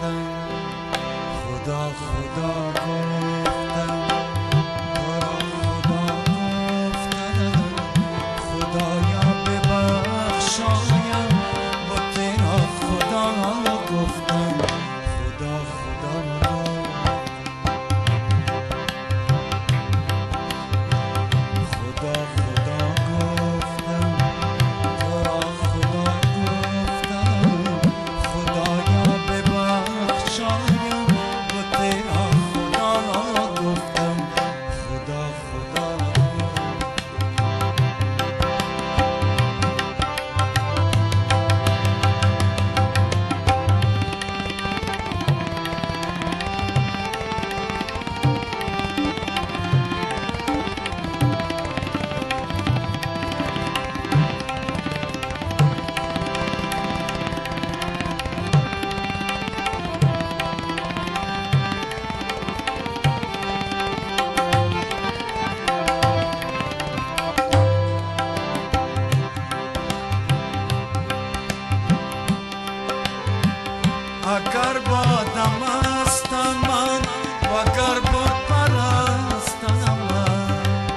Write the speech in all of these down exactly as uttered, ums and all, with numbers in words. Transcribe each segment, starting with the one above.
اگر بادم استم من و اگر باد پرستم من،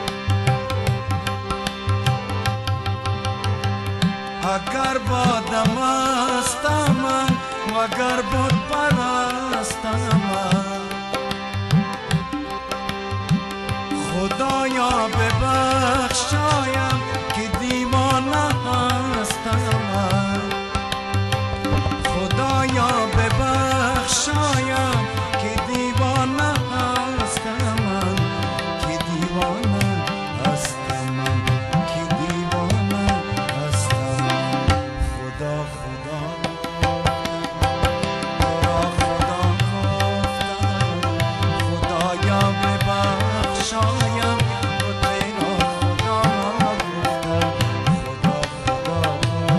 اگر بادم استم من و اگر باد پرستم من، خدایا ببخشایم که دیوانه هستم من، خدایا ببخشایم که دیوانه هستم من، که دیوانه هستم من، که دیوانه هستم من. خدا خدا خدا گفتم، خدایا ببخشایم و تیرا خدا گفتم. خدا خدا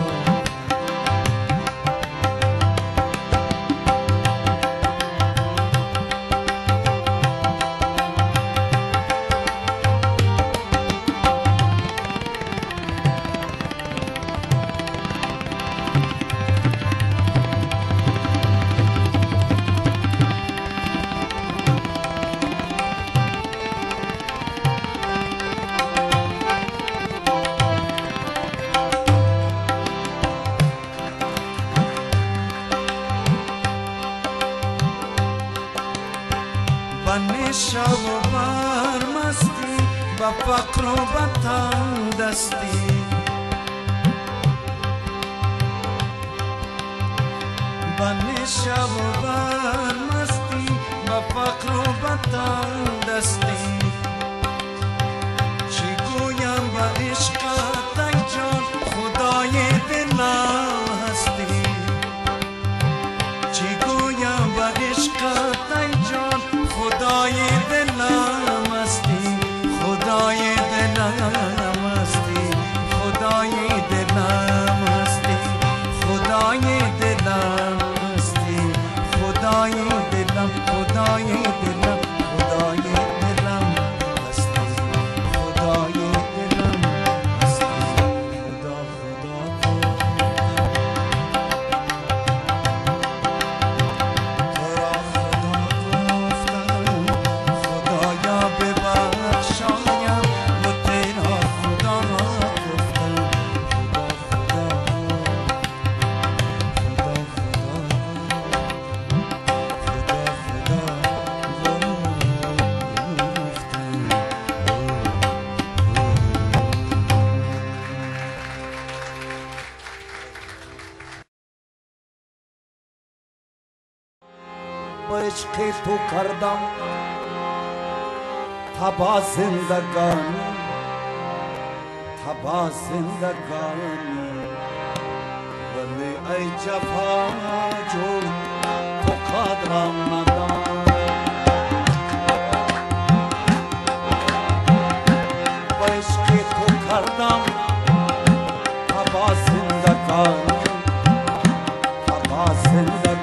بنشو و برمستی با فقر و با تن دستی، بنشو و برمستی با فقر و با تن دستی. چی گویم با عشقت ای جان خدای دلم هستی، چی گویم با عشقت ای جان خدای دلم هستی، خدای دلم هستی، خدای دلم هستی، خدای دلم هستی، خدای دلم، خدای دلم، خدای دلم هستی، خدای دلم هستی. خدا خدا با عشق تو کردم تبا زندگانی، تبا زندگانی. ولی ای جفا جو تو قدرم ندان، با عشق تو کردم تبا زندگانی، تبا زندگانی.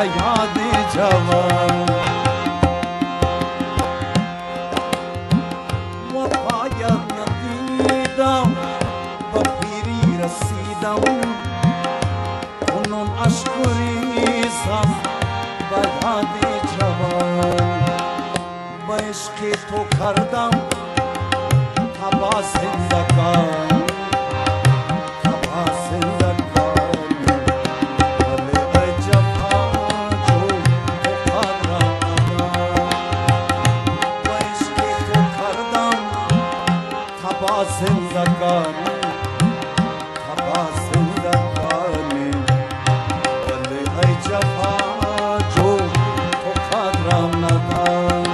یاد جوان وفایم ندیدم به پیری رسیدم کنون اشک ریزم به یاد جوان به عشق تو کردم تبا زندگان تبا زندگان ولی ای جفا جو تو قدرم ندان به عشق تو کردم تبا زندگان تبا زندگان ولی ای جفا جو تو قدرم ندان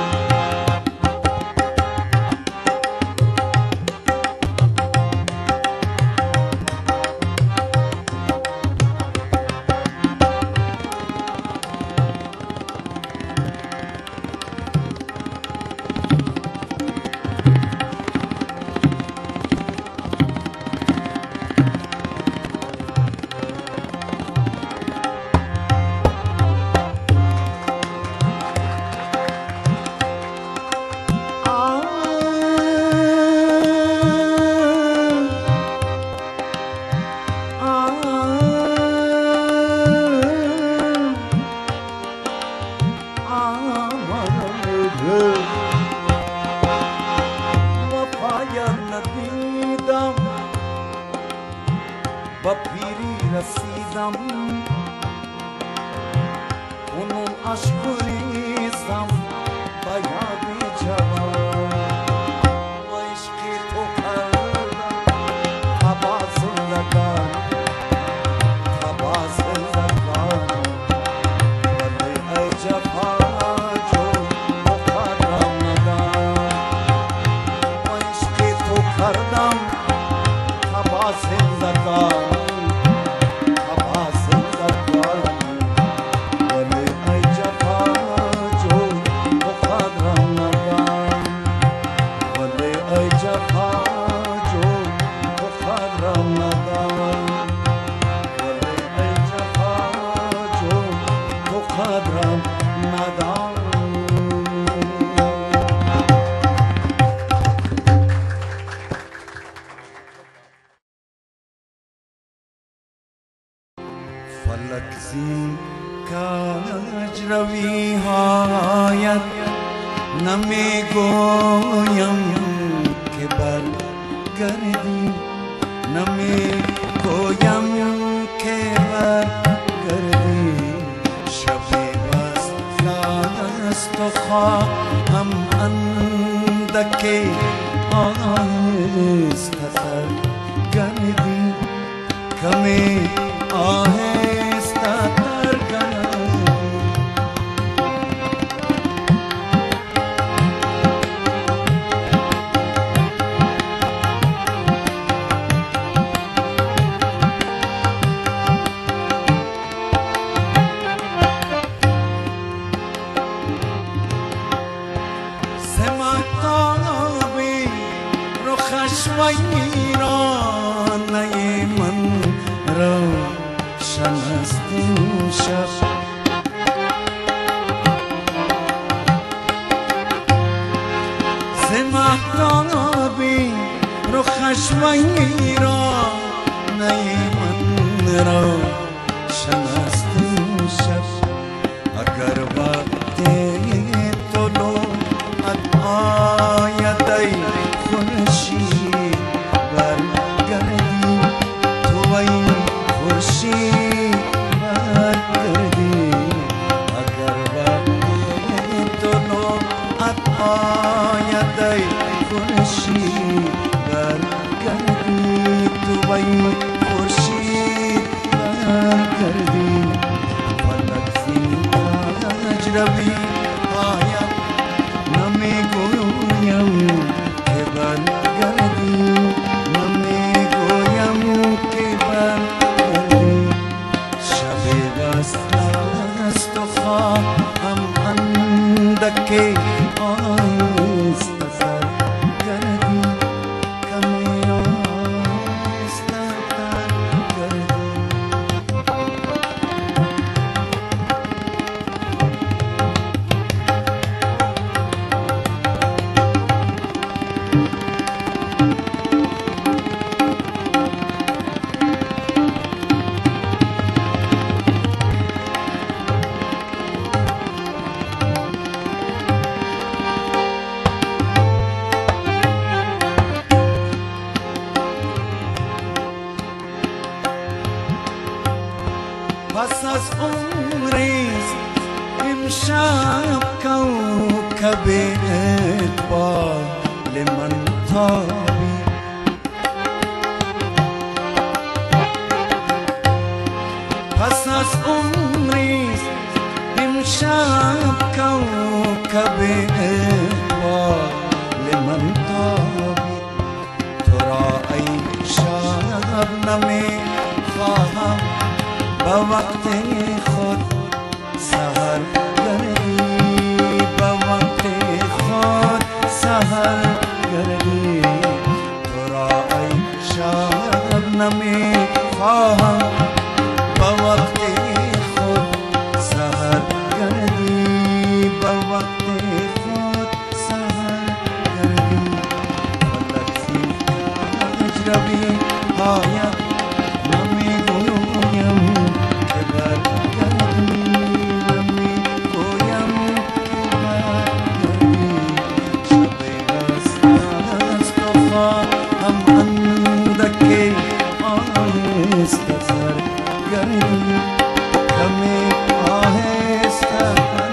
با پیری رسیدم کنون اشک ریزم به یاد جوان و عشق تو کردم تبا زندگان تبا زندگان ولی ای جفا جو تو قدرم ندان و عشق تو کردم تبا زندگان فلک زین کاج روی هایت نمی گویم که برگردی نمی گویم که برگردی شب وصل است و خواهم اندک آهسته‌تر گردی کمی آهسته‌تر گردی سماقابی رو خشمگی را نی من را شنستیم شب سماقابی رو خشمگی را نی من را شنستیم شب اگر وقتی آید ای خورشید برگردی تو ای خورشید برگردی اگر وقتی طلوعت آید ای خورشید برگردی تو ای خورشید برگردی فلک زین کاج روی آید نمی گویم که برگردی نمی گویم که برگردی شب وصل است و خواهم اندک آهسته‌تر گردی کمی آهسته‌تر گردی تابی پس از عمریست امشب کوكب اقبال من تابی تو را ای شبنم خواهم با وقت خود سحر گردی با وقت خود سحر گردی تو را ای شبنم خواهم با وقت خود سحر گردی با وقت خود سحر گردی فلک زیر اجربی هایم نمیگویم که برگردی نمیگویم که برگردی شب است از تو خواهم اندکی آهسته سر گردی کمی آهسته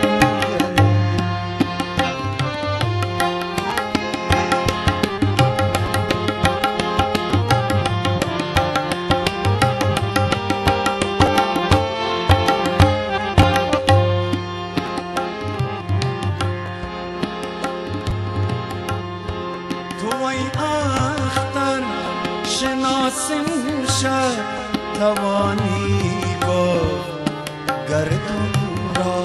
تو ای اختر شناسم شد توانی گفت گردون را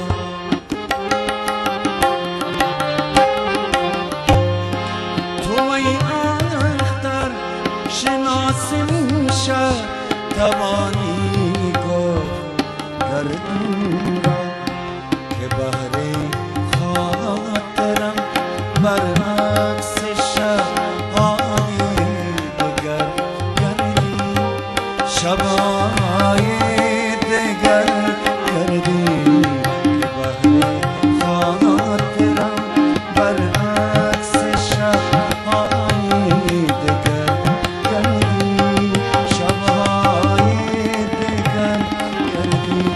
تو ای اختر شناسم شد توانی گفت گردون را که بهر خاطرم برعکس شب‌های دگر گردی شب‌های دگر گردی که بهر خاطرم برعکس شب‌های دگر گردی شب‌های دگر گردی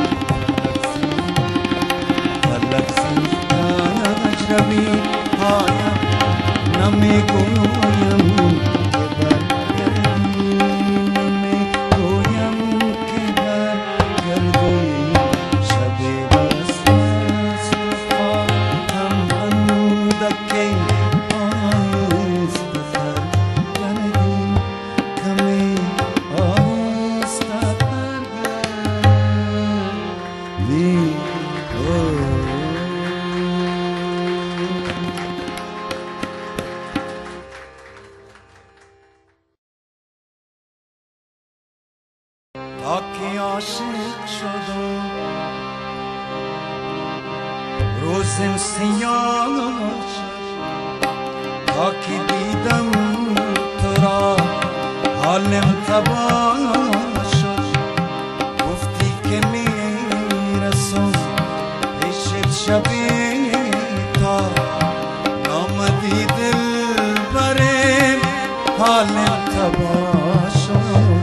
فلک زیر اجربی هایم نمیگویم که برگردی نمیگویم که برگردی شب است از خواهم اندکی آهسته سر گردی کمی آهسته برگردی تا که عاشق شدم روزم سیاه شد تا که دیدم تو را حالم تباه شد گفتی که میرسم پیشت شبی تا نامدی دل برم حالم تباه شد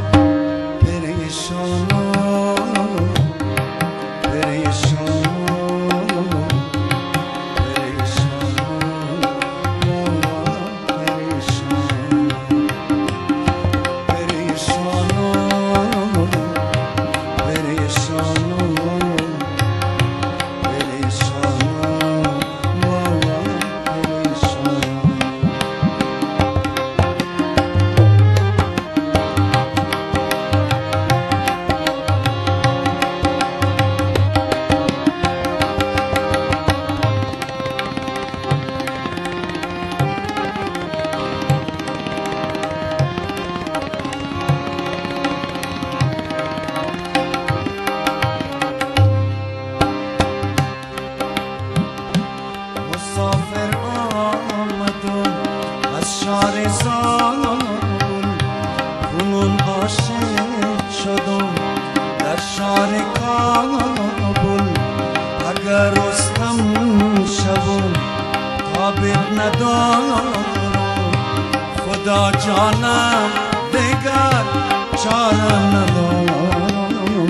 مسافر آمدم از شهر زابل کنون عاشق شدم در شهر کابل اگر رستم شوم تابت ندارم خدا جانم دگر چارم ندارم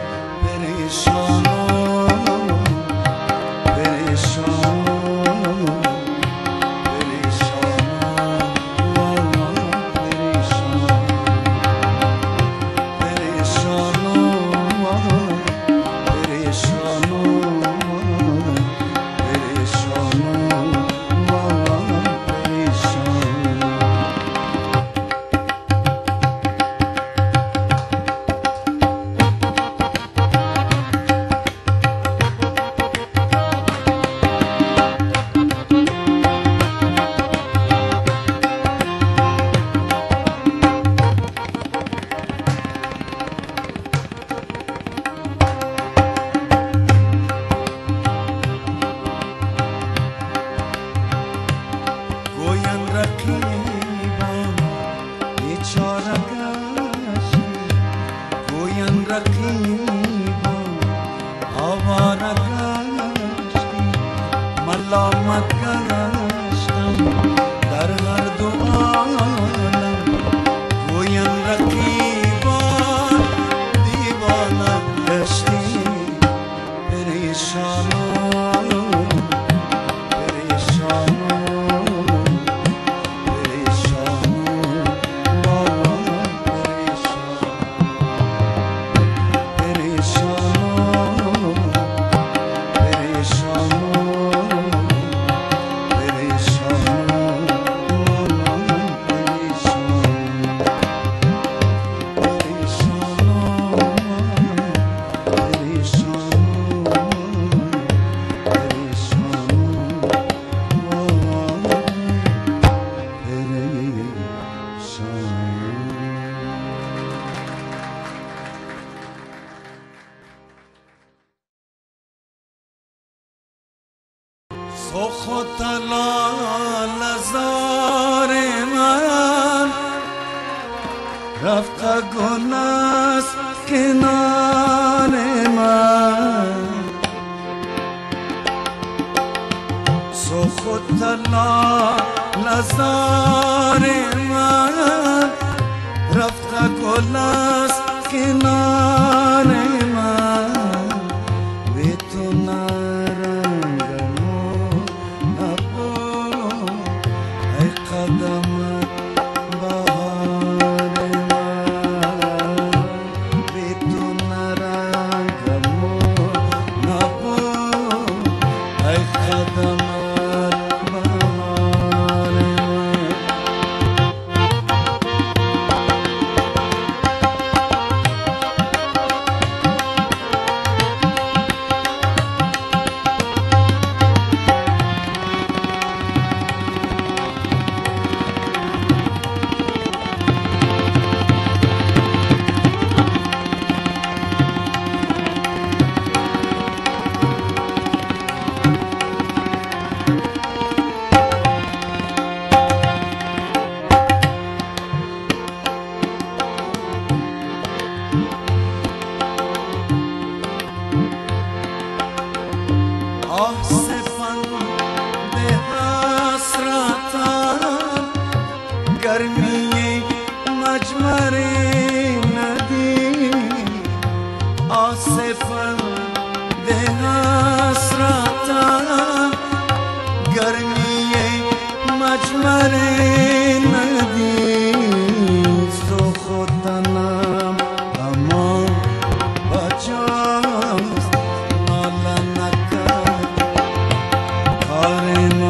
پریشانم پریشانم پریشانم خوتلا لزار من رفت گل از کنار من خوتلا لزار من رفت گل از کنار من به تو نرنگم نبود ای قدمت بهار من به تو نرنگم نبود ای قدمت गर्मी मजमरे नदी आसिफन दे हसरता गर्मी मजमरे नदी सो खुदनाम अमान बचास नाला नका हारेमा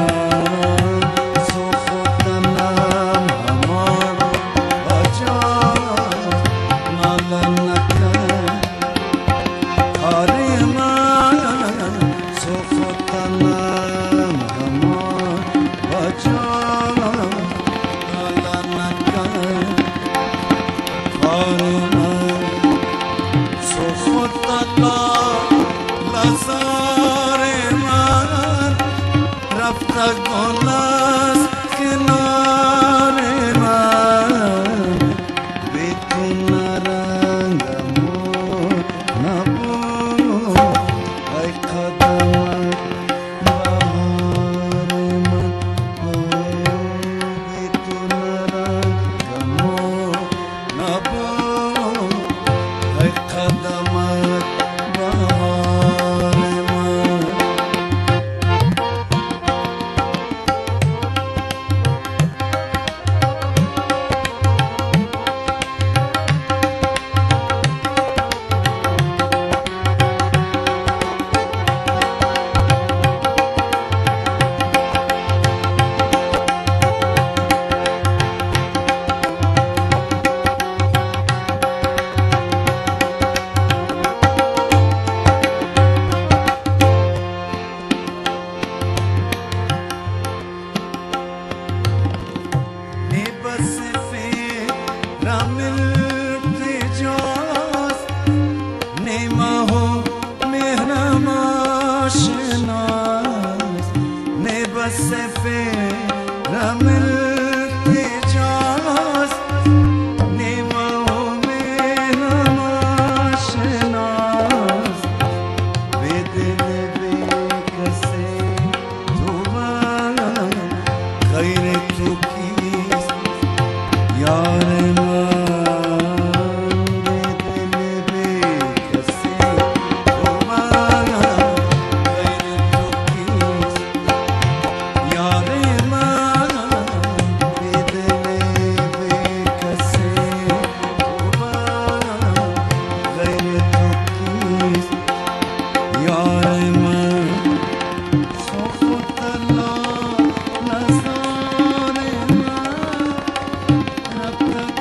Golas kinare man betu narangamu nabu ay qadamat bahar man betu narangamu nabu ay qadamat bahar man Up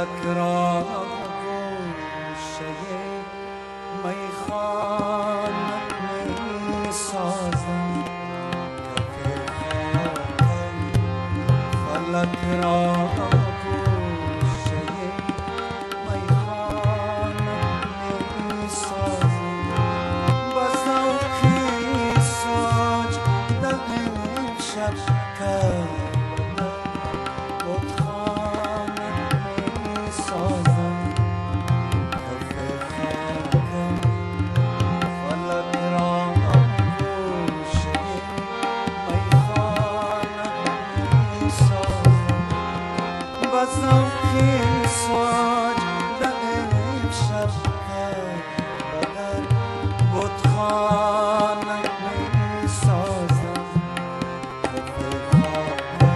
فلک را گوشه میخانه می سازم کف خاکم فلک را گوشه میخانه می سازم با ذوقی ساج در امشب کرده بتخانه می سازم کف خاکم فلک را گوشه میخانه می سازم با ذوقی ساج در امشب کرده بتخانه می سازم کف خاکم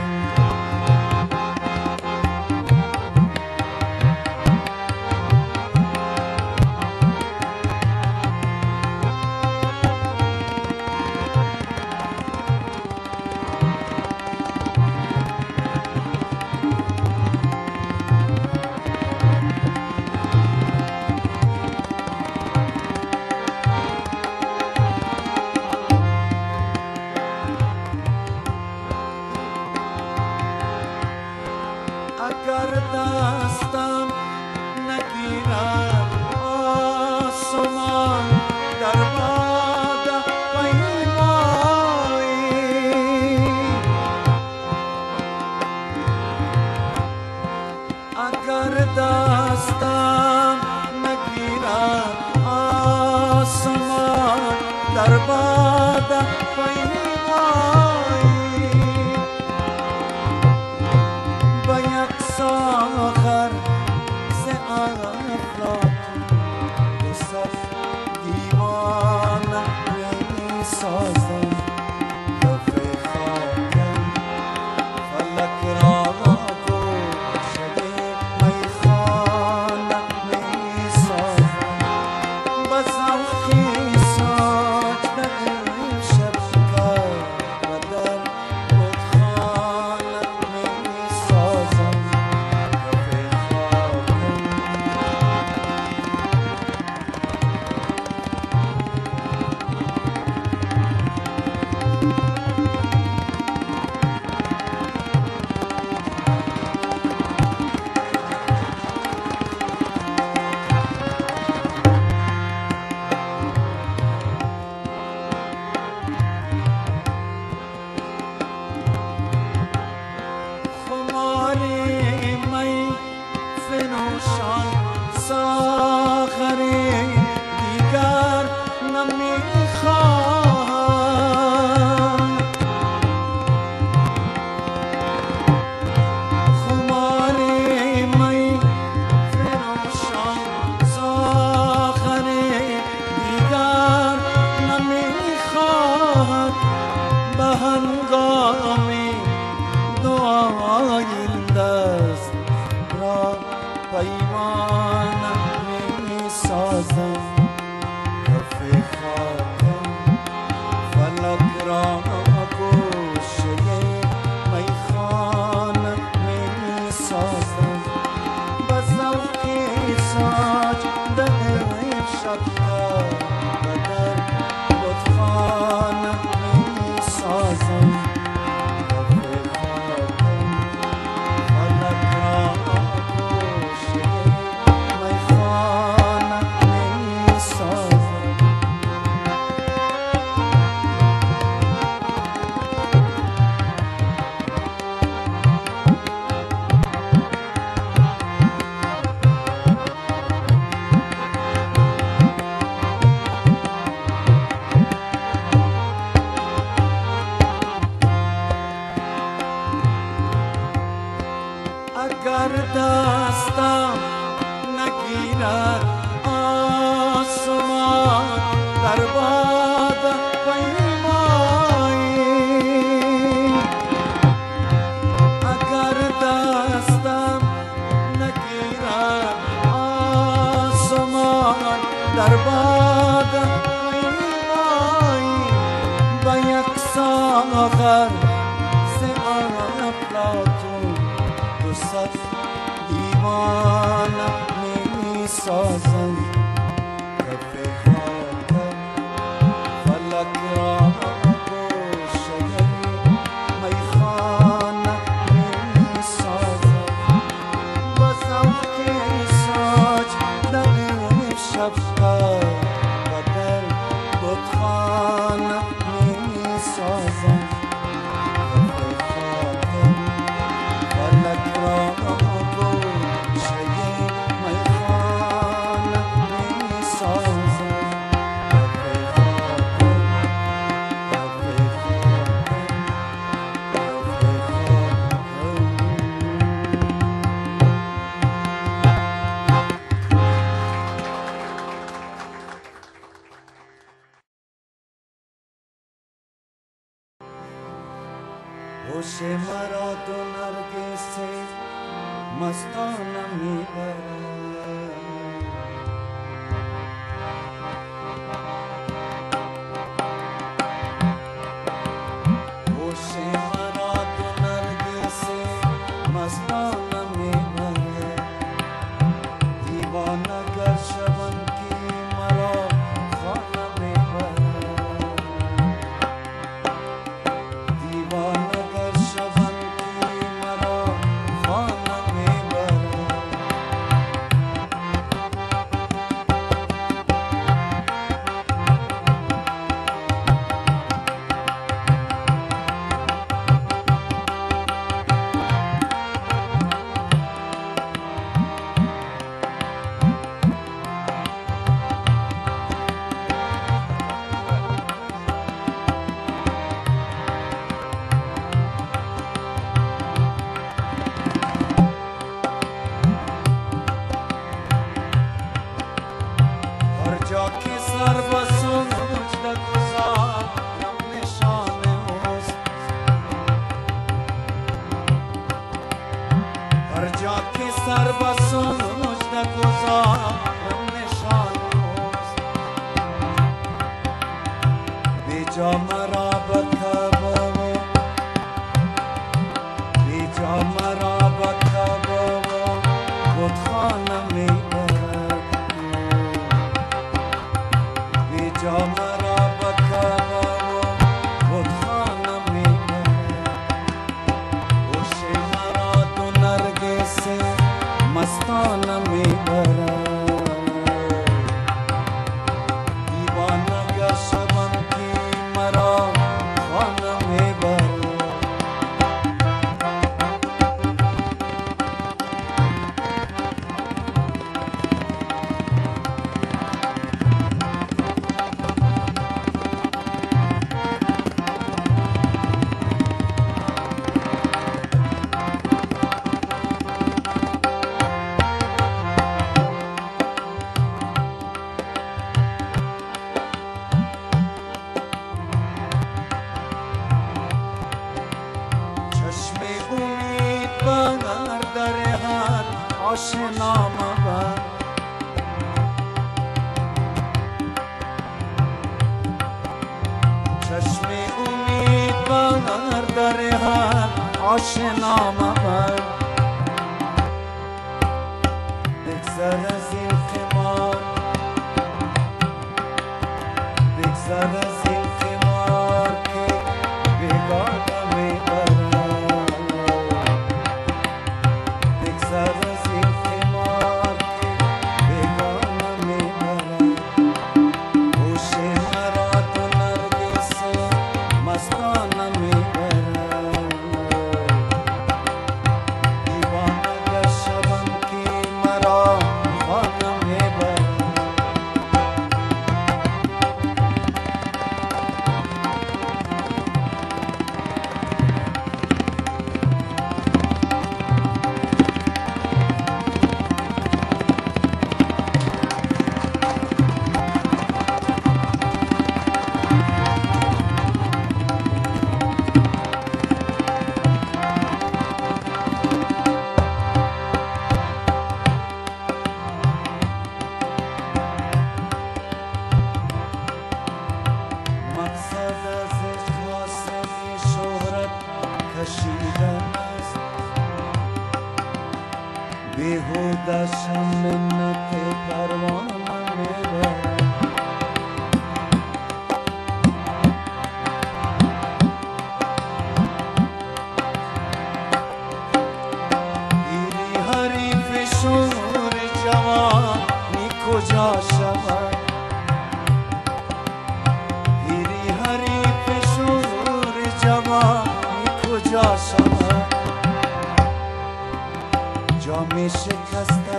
اگر دستم نگیرد آسمان در باد پیمایی اگر دستم نگیرد آسمان در باد پیمایی ساخر ز افلاطون دو صف دیوانه می سازم کف خاکم فلک را گوشه میخانه می سازم با ذوقی ساج در امشب کرده بتخانه می سازم فنوشان ساغر دیگر نمیخواهم خمار می فنوشان ساغر دیگر نمیخواهم به هنگام دعای دست را پیمانه می سازم کف خاکم فلک را گوشه میخانه می سازم با ذوقی ساج در امشب کرده بتخانه می سازم اگر دستم نگیرد آسمان در باد پیمایی اگر دستم نگیرد آسمان در باد پیمایی با یک ساغر ز افلاطون دو صف دیوان می سازم کف خاکم فلک را گوشه میخانه می سازم با ذوق ساج در شفقت و در بتخانه می سازم کف خاکم فلک را होश मरा तो नरगिस से मस्ताना मिबरा होश मरा तो नरगिस से मस्ताना मिबरा दीवाना गर शबन की मरा खाना मिबरा दीवाना जाके सर बसों मुझ गुजारम निशान होस हर जाके सर बसों मुझ गुजारम निशान होस बेजा मरा बखबो बेजा मरा बखबो खुद खाना में मरा बखबो खुद खाना में होश मरा तो नरगिस से मस्ताना में भरा दीवाना का शबन की मरा खाना में भरा आशना मगर चश्मे उम्मीद बगर दर हर आशना मगर एक जरा ज़िल्फ़िमार एक जरा ज़िल्फ़िमार के बेगाना में बरा एक जरा मिन्नत परवाना मेरा हिरी हरी फिशोर जवानी कुजा शवा हिरी हरी फिशोर जवानी कुजा शवा جامی شکسته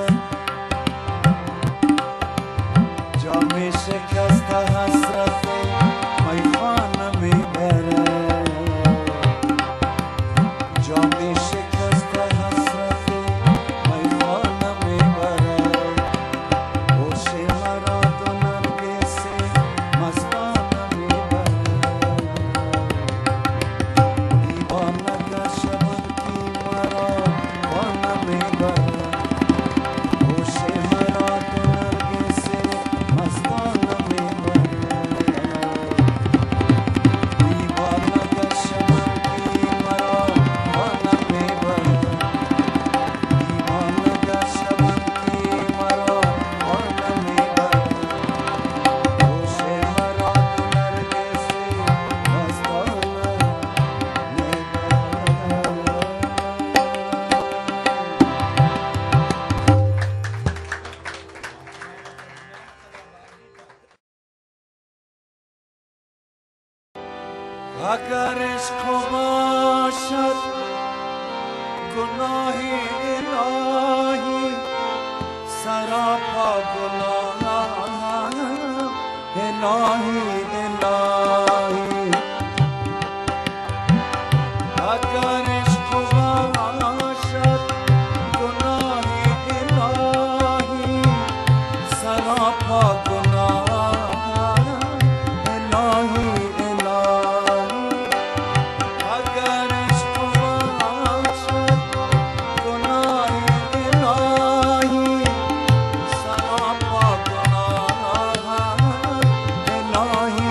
جامی شکسته حسرت میخانه میبره جامی شکسته حسرت میخانه میبره هوش مرا دو نرگس مستانه میبره دیوانه گشتم کی مرا خانه میبره هوش مرا دو نرگس مستانه میبره دیوانه گشتم کی مرا خانه میبره دیوانه گشتم کی مرا خانه میبره هوش مرا دو نرگس مستانه اگر عشق باشد گناه الهی سراپا گناه الهی الهی اگر عشق باشد گناه الهی سراپا گناه الهی اگر عشق باشد گناه الهی سراپا گناه الهی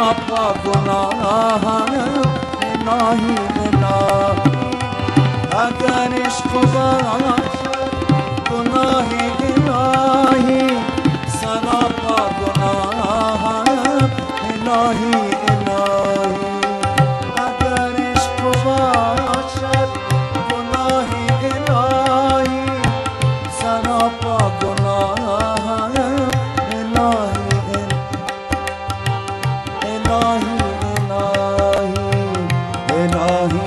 सरापा गुनाह इलाही इलाही अगर इश्क गुनाह इलाही सरापा गुनाह इलाही इलाही अगर इश्क गुनाह इलाही सरापा गुनाह इलाही इलाही इलाही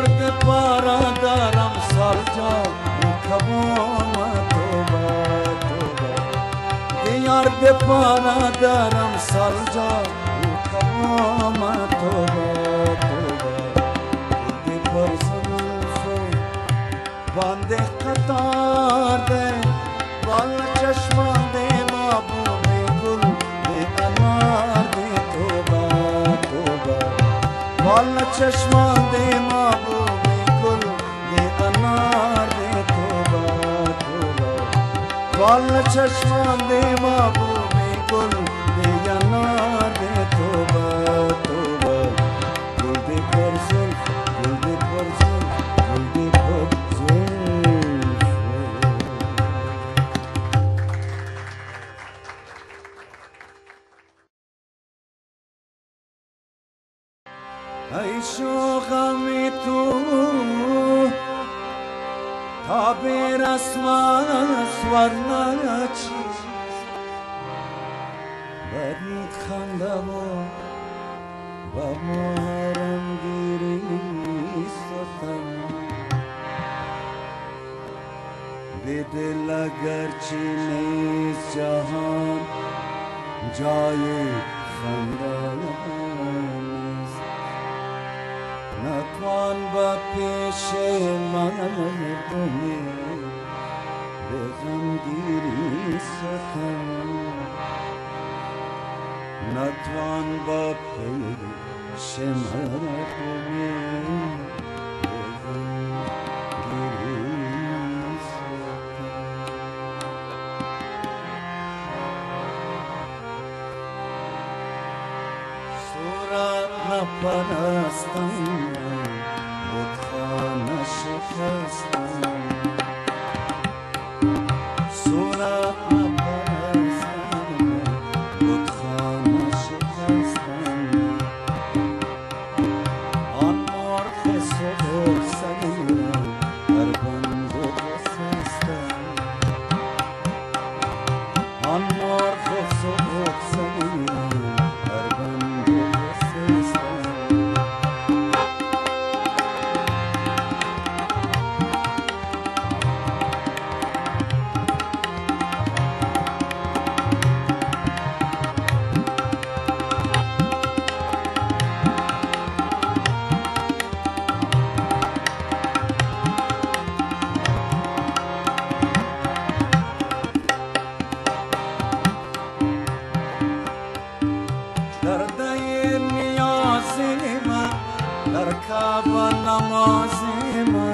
de para daram salca Ukhaboma toba toba Diyar de para daram salca Ukhaboma toba toba Kuldi parzan se bande qatar de Bal chashman de mahbube gul de anar de toba toba Bal chashman de mahbube gul de anar de toba toba Bal chashman de mahbube gul de anar de toba toba Gul de parzan gul de parzan gul de parzan Ay shoghami tu taber asman swarnachi Barit khandavo ba muharram giri sotam Bedel agarchi neis jahan jaye khandanis Natwan ba peshe man tumi beghamgiri satam Natwan ba peshe man tumi beghamgiri satam Surat na parastam Butkhana shikastam Surat na parastam Butkhana shikastam Anmar khesod sanira Arbando khesastam Anmar khesod sanira Arbando khesastam Dardaye niyazima Darkaba namazima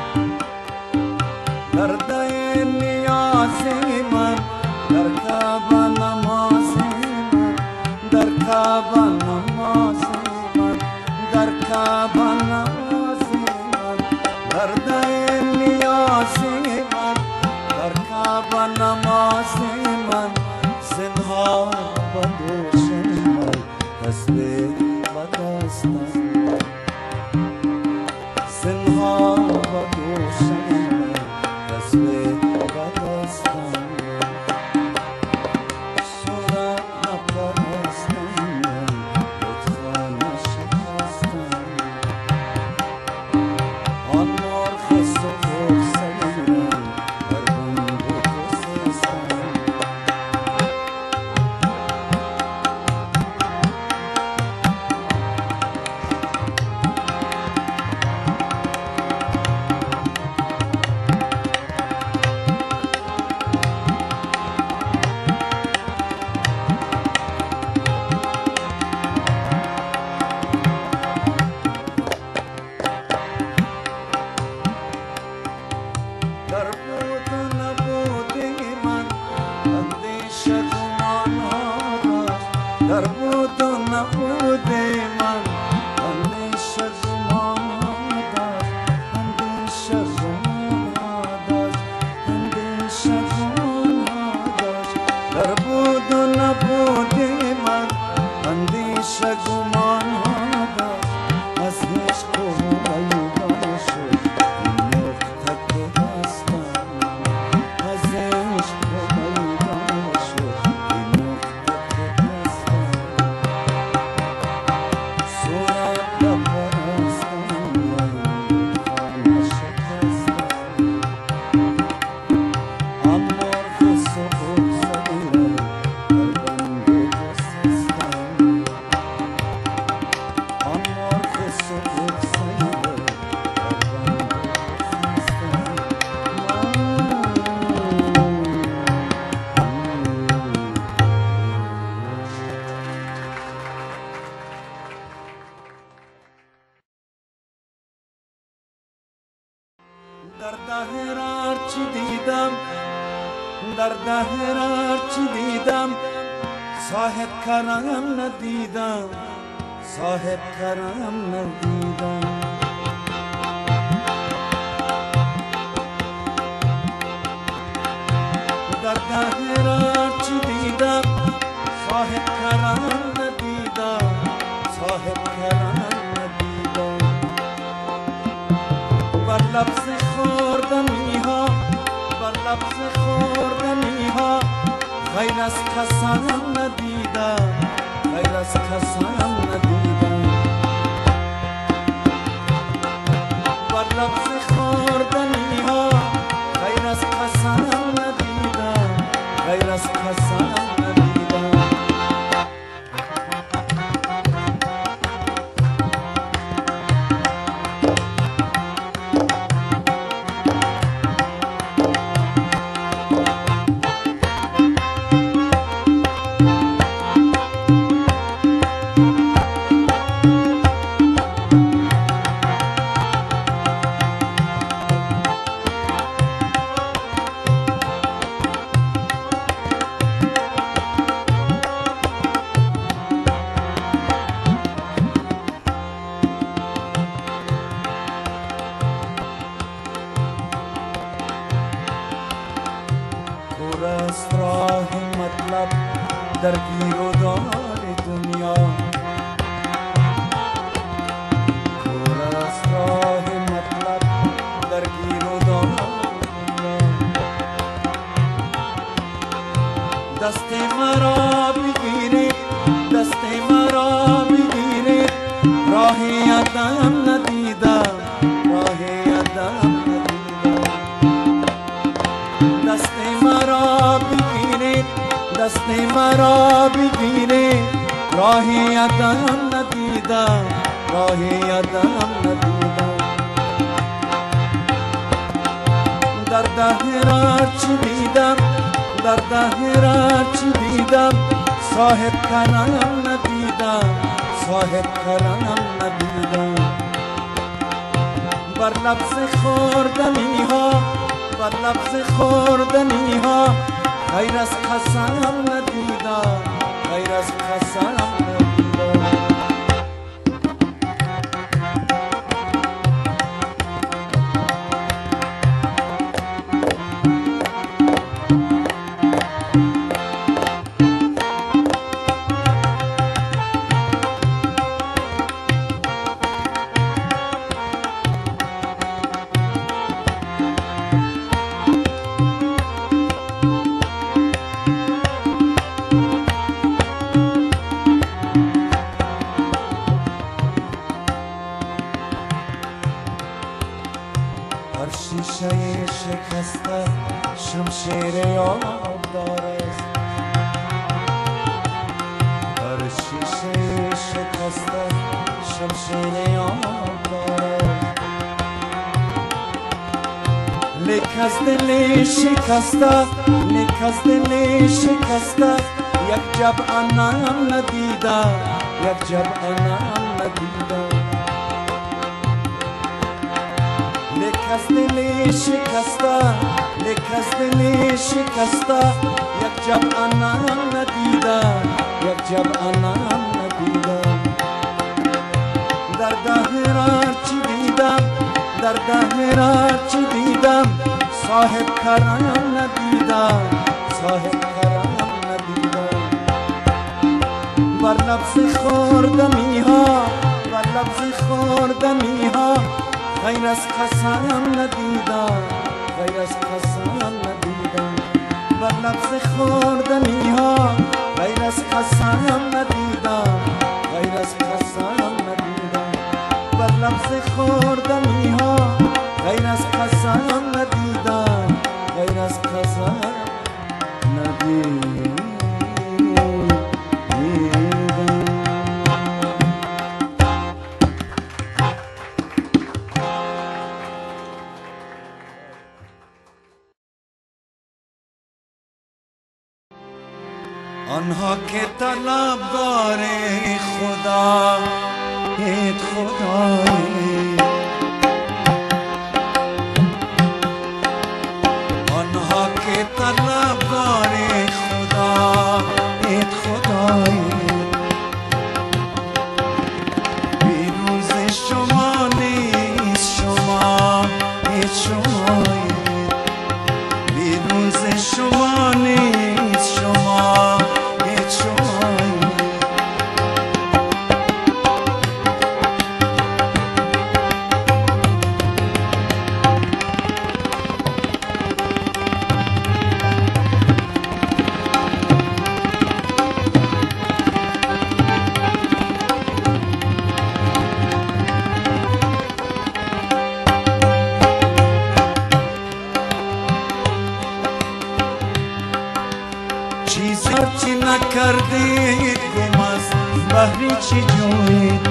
Dardaye niyazima Darkaba namazima Darkaba namazima Darkaba namazima Dardaye niyazima Darkaba namazima Zinhar badoshin Tasbih badastan Zinhar badoshin Tasbih badastan Surat na parastan Butkhana shikastan Anmar khesod sanira Arbando khesastan در دهر چی دیدم در دهر چی دیدم صاحب کرم ندیدم صاحب کرم ندیدم در دهر چی دیدم صاحب کرم ندیدم صاحب کرم ندیدم بر لفظ خوردنی ها بر لفظ خوردنی ها غیر از قسم ندیدم غیر از قسم ندیدم بر لفظ خوردنی ها غیر از قسم ندیدم غیر از قسم ندیدم است راه مطلب در گیر و دار دنیا پر است راه مطلب در گیر و دار دنیا دست مرا بگیرید دست مرا بگیرید راه یادم ندیدم راه یادم دست مرا بگیرید دست مرا بگیرید راه یادم ندیدم راه یادم ندیدم در دهر چی دیدم در دهر چی دیدم صاحب کرم ندیدم صاحب کرم ندیدم بر لفظ خوردنی ها بر لفظ خوردنی ها غیر از قسم ندیدم غیر از قسم ندیدم شیشه شکسته شمشیر یادگار است هر شیشه شکسته شمشیر یادگار است لیک از دل شکسته لیک از دل شکسته یک جب انم ندیدم یک جب انم ندیدم لیک از دل شکسته لیک از دل شکسته یک جب انم ندیدم یک جب انم ندیدم در دهر چی دیدم در دهر چی دیدم صاحب کرم ندیدم صاحب کرم ندیدم بر لفظ خوردنی ها بر لفظ خوردنی ها غیر از قسم ندیدم غیر از قسم ندیدم بر لفظ خوردنی ها غیر از قسم ندیدم غیر از قسم ندیدم بر لفظ خوردنی ها غیر از قسم ندیدم غیر از قسم ندیدم آنها که طلبگار خدا ایت خدایی نکردید گم از بحری چی جوید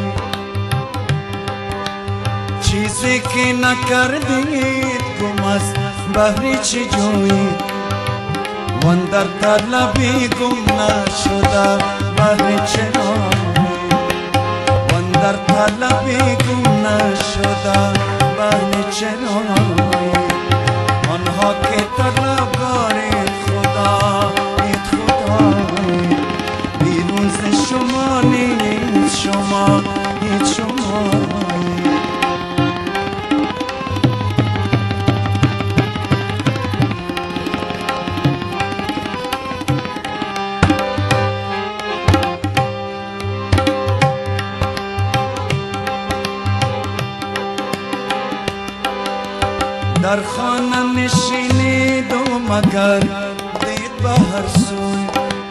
چیزی که نکردید گم از بحری چی جوید وان در طلبی گم نشده بحری چرا وان در طلبی گم نشده بحری چرا آنها که طلبگار خدا اید خدا بیرون ز شما نیست شما اید شما در خانه نشینید و مگر دید به هر سوی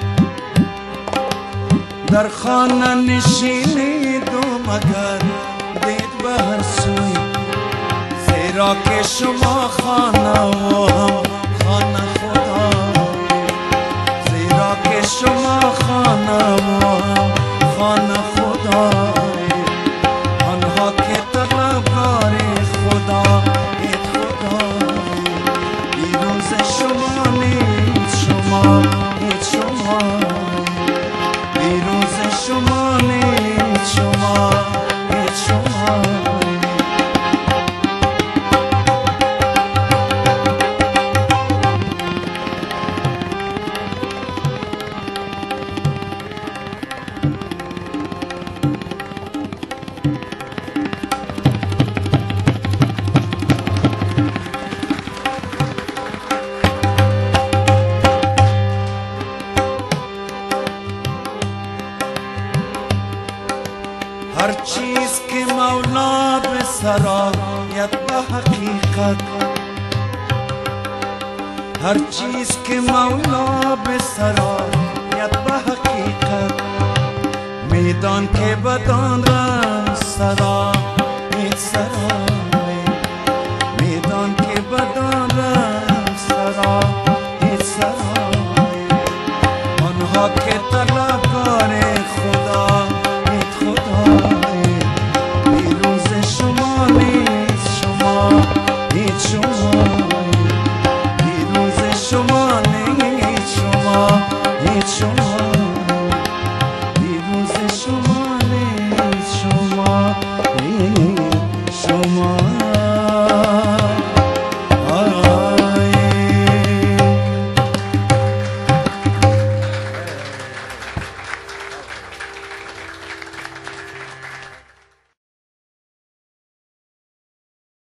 در خانه نشینید و مگر دید به هر سوی زیرا که شما خانه و هم خانه خدا زیرا که شما خانه و هم خانه خدا آنها که طلبگار خدا شما نیست شما هیچ شما بیروز شما نیست شما هیچ شما هر چیز که مولا به سرایت به حقیقت هر چیز که مولا به سرایت به حقیقت میدان که بدان رنگ سرا هیچ سرا